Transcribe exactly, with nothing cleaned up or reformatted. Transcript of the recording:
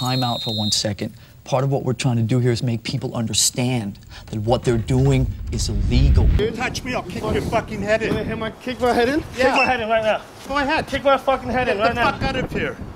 time out for one second. Part of what we're trying to do here is make people understand that what they're doing is illegal. Dude, touch me, I'll kick your fucking head in. Hit my, kick my head in? Yeah. Kick my head in right now. Go ahead. Kick my fucking head Get in right the now. fuck out of here.